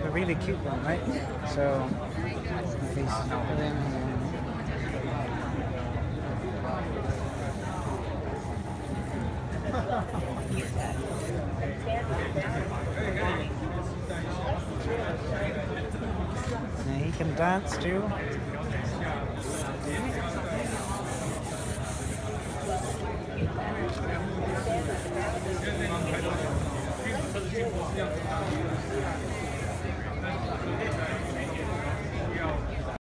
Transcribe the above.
a really cute one, right? So if he's put in and he can dance too.